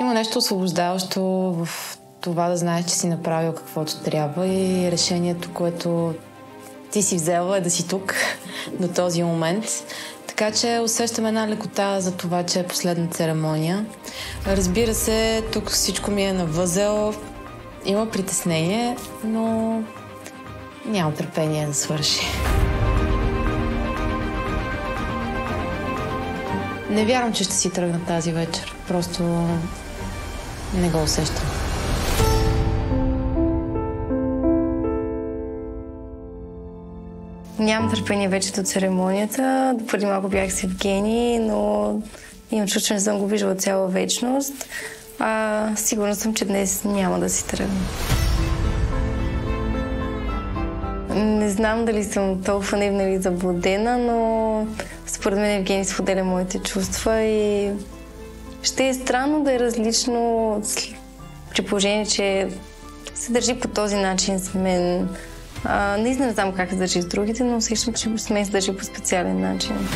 Има нещо освобождаващо в това да знаеш, че си направил каквото трябва и решението, което ти си взела е да си тук до този момент. Така че усещам една лекота за това, че е последна церемония. Разбира се, тук всичко ми е на възел. Има притеснение, но нямам търпение да свърши. Не вярвам, че ще си тръгна тази вечер. Просто не го усещам. Нямам търпение вече до церемонията. Преди малко бях с Евгений, но имам чувство, че не съм го виждала цяла вечност. Сигурна съм, че днес няма да си тръгна. Не знам дали съм толкова наивна или заблудена, но според мен Евгений споделя моите чувства и ще е странно да е различно при положение, че се държи по този начин с мен. Не знам как се държи с другите, но усещам, че с мен се държи по специален начин.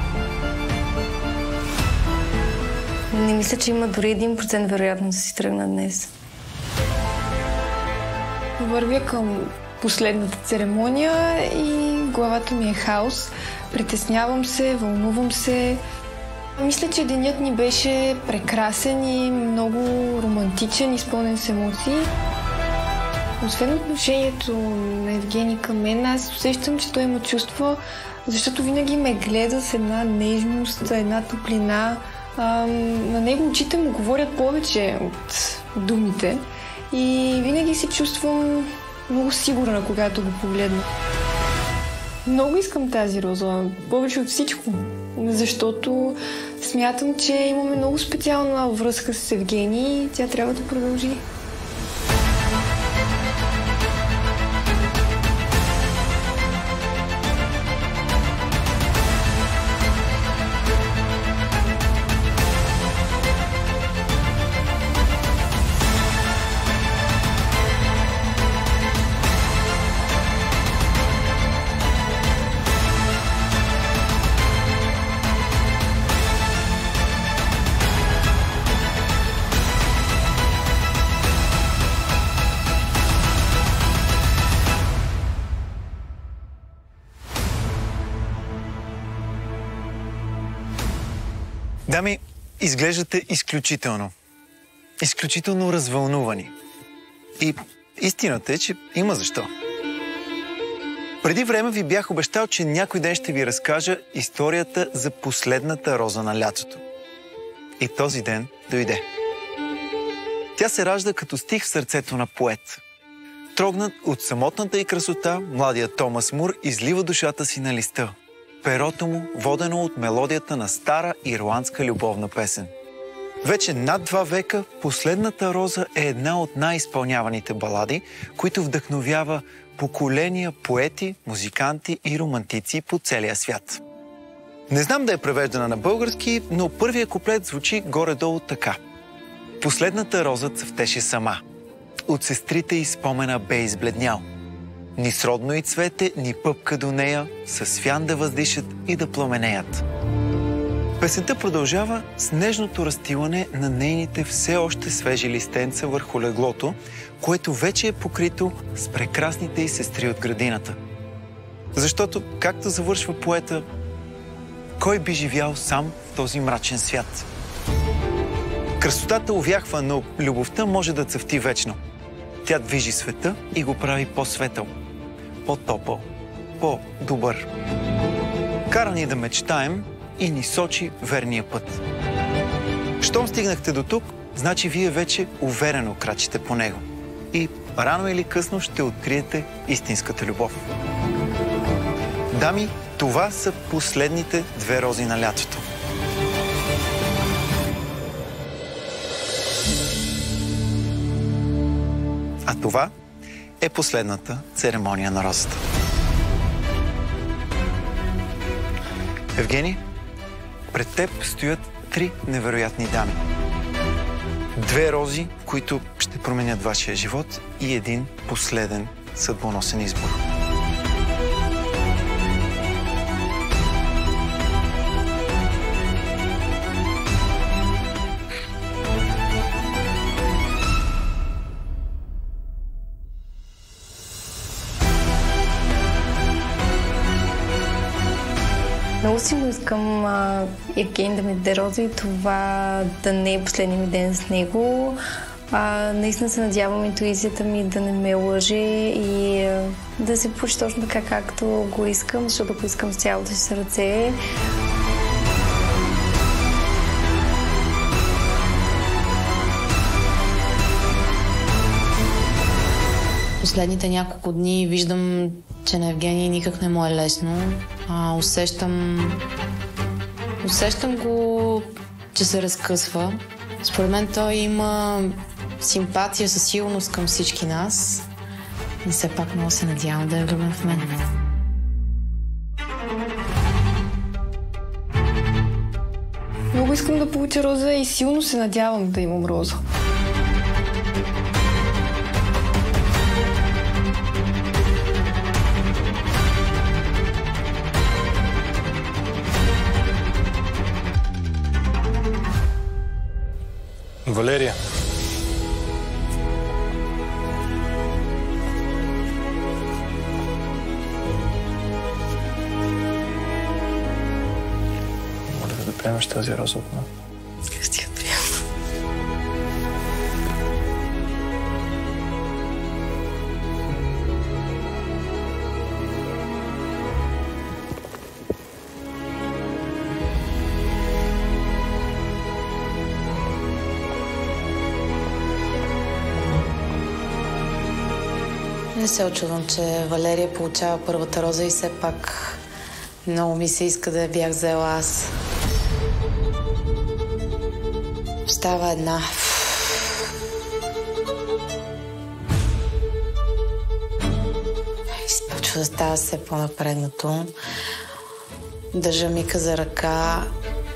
Не мисля, че има дори 1% вероятност да си тръгна днес. Вървя към последната церемония и главата ми е хаос. Притеснявам се, вълнувам се. Мисля, че денят ни беше прекрасен и много романтичен, изпълнен с емоции. Освен отношението на Евгений към мен, аз усещам, че той има чувства, защото винаги ме гледа с една нежност, една топлина. На него очите му говорят повече от думите и винаги се чувствам много сигурна, когато го погледна. Много искам тази роза, повече от всичко, защото смятам, че имаме много специална връзка с Евгений и тя трябва да продължи. Дами, изглеждате изключително. Изключително развълнувани. И истината е, че има защо. Преди време ви бях обещал, че някой ден ще ви разкажа историята за последната роза на лятото. И този ден дойде. Тя се ражда като стих в сърцето на поет. Трогнат от самотната й красота, младият Томас Мур излива душата си на листа. Перото му, водено от мелодията на стара ирландска любовна песен. Вече над 2 века последната роза е една от най-изпълняваните балади, които вдъхновява поколения поети, музиканти и романтици по целия свят. Не знам да е превеждана на български, но първият куплет звучи горе-долу така. Последната роза цъфтеше сама. От сестрите й спомена бе избледнял. Ни сродно и цвете, ни пъпка до нея, със свян да въздишат и да пламенеят. Песента продължава с нежното разстилане на нейните все още свежи листенца върху леглото, което вече е покрито с прекрасните й сестри от градината. Защото, както завършва поета, кой би живял сам в този мрачен свят? Красотата увяхва, но любовта може да цъфти вечно. Тя движи света и го прави по-светъл, по-топъл, по-добър. Кара ни да мечтаем и ни сочи верния път. Щом стигнахте до тук, значи вие вече уверено крачите по него. И рано или късно ще откриете истинската любов. Дами, това са последните 2 рози на лятото. А това е последната церемония на розата. Евгений, пред теб стоят 3 невероятни дами. 2 рози, които ще променят вашия живот и един последен съдбоносен избор. Много силно искам Евгений да ми даде роза и това да не е последния ми ден с него. Наистина се надявам интуицията ми да не ме лъже и да се получи точно така, както го искам, защото го искам с цялото си сърце. Последните няколко дни виждам, че на Евгений никак не му е лесно. Усещам го, че се разкъсва. Според мен той има симпатия със сигурност към всички нас. И все пак много се надявам да е влюбен в мен. Много искам да получа роза и силно се надявам да имам роза. Валерия. Моля да приемеш тази роза от мен. Как ти я приема? Не се очудвам, че Валерия получава първата роза и все пак много ми се иска да я бях взела аз. Остава една. Изпочва да става все по-напрегнато. Държа Мика за ръка.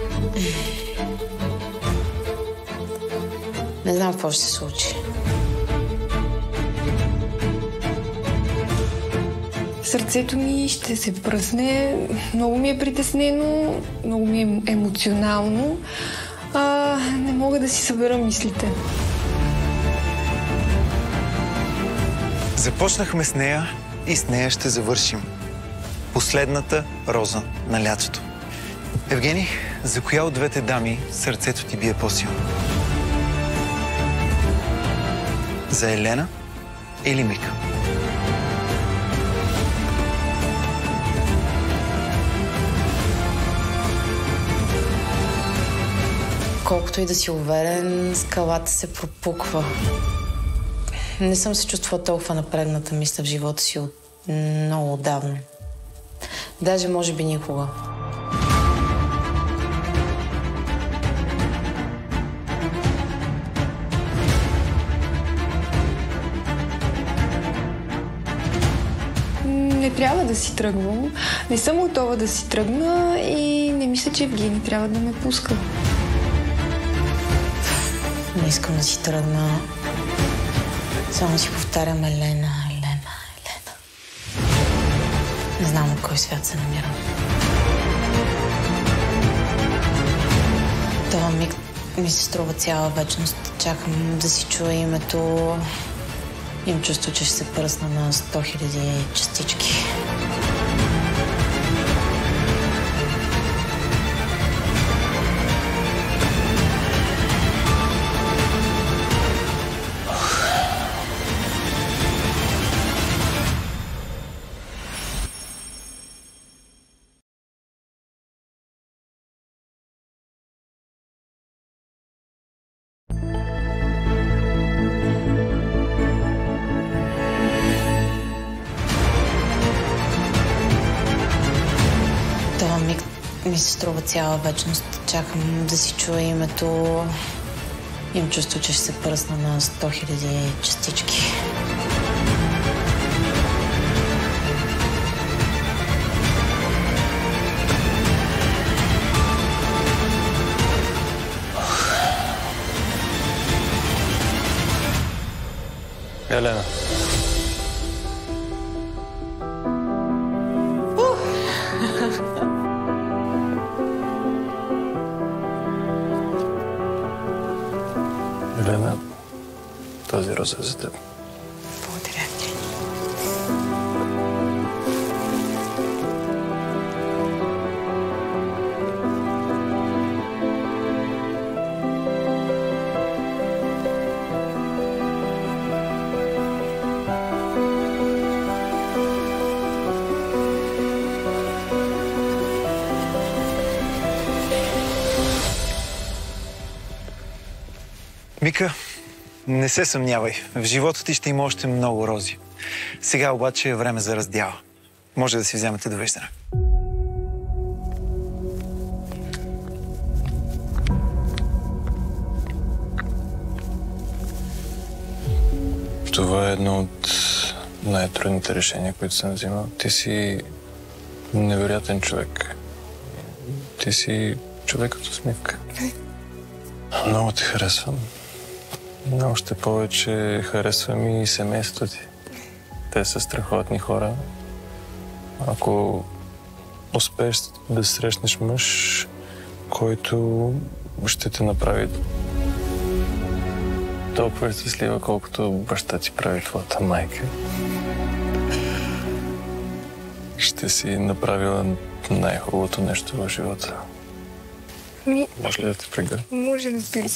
Не знам какво ще се случи. Сърцето ми ще се пръсне. Много ми е притеснено, много ми е емоционално. Не мога да си събера мислите. Започнахме с нея и с нея ще завършим. Последната роза на лятото. Евгений, за коя от двете дами сърцето ти бие по-силно? За Елена или Мика? Колкото и да си уверен, скалата се пропуква. Не съм се чувствала толкова напрегната, мисля, в живота си от много отдавна. Даже може би никога. Не трябва да си тръгвам. Не съм готова да си тръгна и не мисля, че Евгений трябва да ме пуска. Не искам да си тръгна. Само си повтарям Елена, Елена, Елена. Не знам на кой свят се намирам. Това миг ми се струва цяла вечност. Чакам да си чуя името. Имам чувство, че ще се пръсна на 100 000 частички. Това миг ми се струва цяла вечност. Чакам да си чуя името. Имам чувство, че ще се пръсна на 100 000 частички. Елена. Елена, тази роза е за теб. Благодаря ти. Мика, не се съмнявай. В живота ти ще има още много рози. Сега обаче е време за раздяла. Може да си вземете довеждане. Това е едно от най-трудните решения, които съм взимал. Ти си невероятен човек. Ти си човек като усмивка. Много те харесвам. Но още повече харесвам и семейството ти. Те са страхотни хора. Ако успееш да срещнеш мъж, който ще те направи толкова щастлива, колкото баща ти прави твоята майка, ще си направила най-хубавото нещо в живота. Може ли да те прегърна? Може да ти.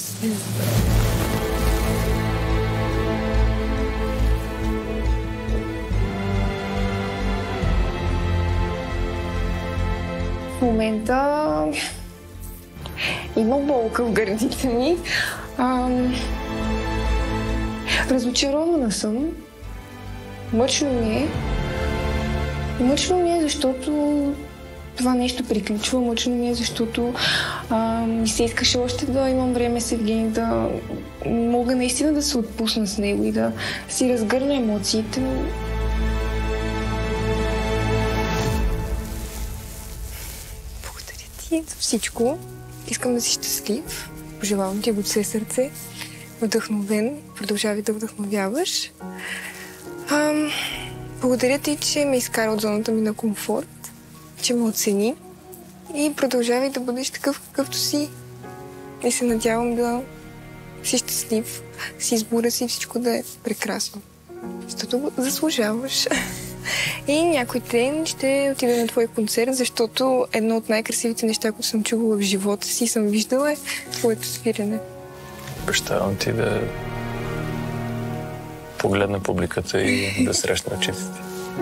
В момента има болка в гърдите ми. Разочарована съм. Мъчно ми е. Мъчно ми е, защото това нещо приключва. Мъчно ми е, защото ми се искаше още да имам време с Евгений, да мога наистина да се отпусна с него и да си разгърна емоциите. Благодаря ти за всичко. Искам да си щастлив. Пожелавам ти от все сърце. Вдъхновен. Продължавай да вдъхновяваш. Благодаря ти, че ме изкара от зоната ми на комфорт, че ме оцени и продължавай да бъдеш такъв, какъвто си. И се надявам да си щастлив, с избора си всичко да е прекрасно. Защото го заслужаваш. И някой ден ще отида на твой концерт, защото едно от най-красивите неща, които съм чувала в живота си, съм виждала, е твоето свирене. Обещавам ти да погледна публиката и да срещна очите ти.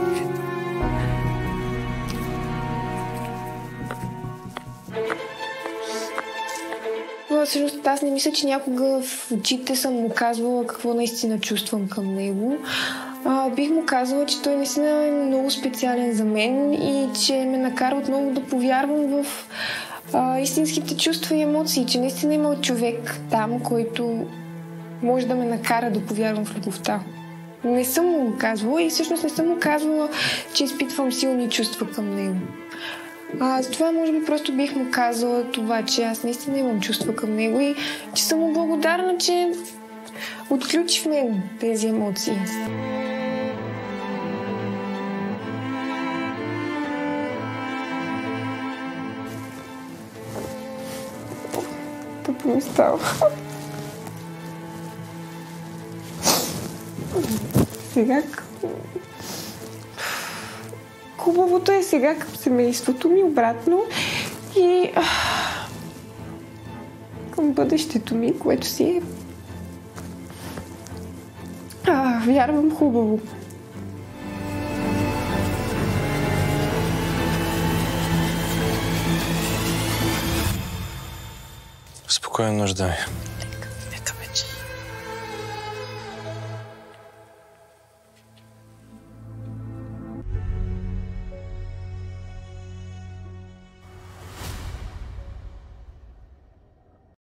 Всъщност аз не мисля, че някога в очите съм му казвала какво наистина чувствам към него. Бих му казала, че той наистина е много специален за мен и че ме накара отново да повярвам в истинските чувства и емоции, че наистина има човек там, който може да ме накара да повярвам в любовта. Не съм му казвала и всъщност не съм му казвала, че изпитвам силни чувства към него. Затова може би просто бих му казала това, че аз наистина имам чувства към него и че съм му благодарна, че отключи в мен тези емоции. Тъпо ми става. Сега хубавото е сега към семейството ми обратно и към бъдещето ми, което си е вярвам хубаво. Спокойно, нужда ми.